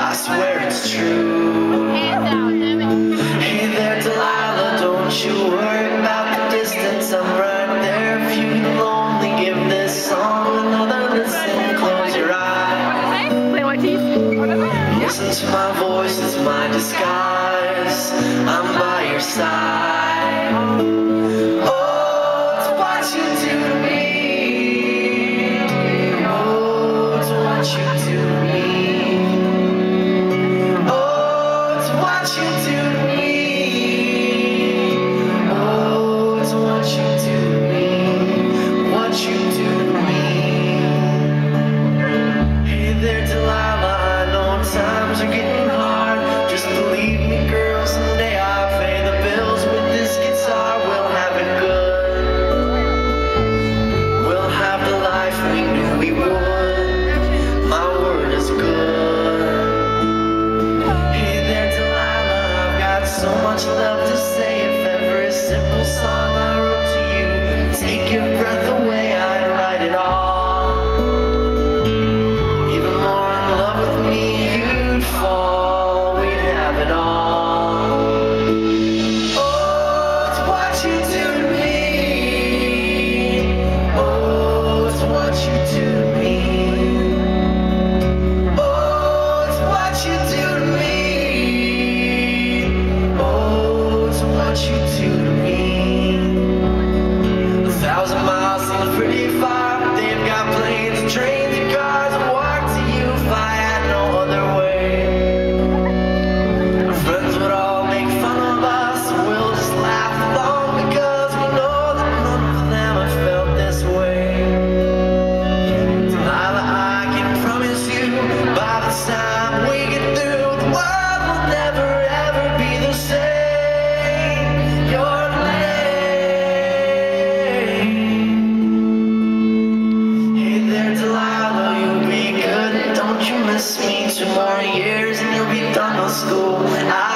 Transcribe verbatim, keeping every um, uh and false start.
I swear it's true. Hey there, Delilah, don't you worry about the distance. I'm right there if you get lonely. Give this song another listen. Close your eyes. Listen to my voice, it's my disguise. I'm by your side. Oh, it's what you do to me. Oh, it's what you do to me. Oh, it's what you do to me. Oh, it's what you do to me. What you do to me. Hey there, Delilah, I know times are getting hard. Just believe me, girl, someday I'll pay the bills with this guitar. We'll have it good. We'll have the life we knew we would. My word is good. Hey there, Delilah, I've got so much love to say. If every simple song I wrote to you take your breath away, I'd write it all. Even more in love with me, you'd fall. We'd have it all. Oh, it's what you do to me. Oh, it's what you do to me. Oh, it's what you do to me. Oh, it's what you do to me. A thousand miles seems pretty far, but they've got planes and trains and cars. I'd walk to you if I had no other way. Our friends would all make fun of us, and we'll just laugh along because we know that none of them have felt this way. Delilah, I can promise you, by the time we get through, the world will never ever be the same. Your name. Hey there, Delilah, you'll be good. Don't you miss me? Two more years and you'll be done with school. I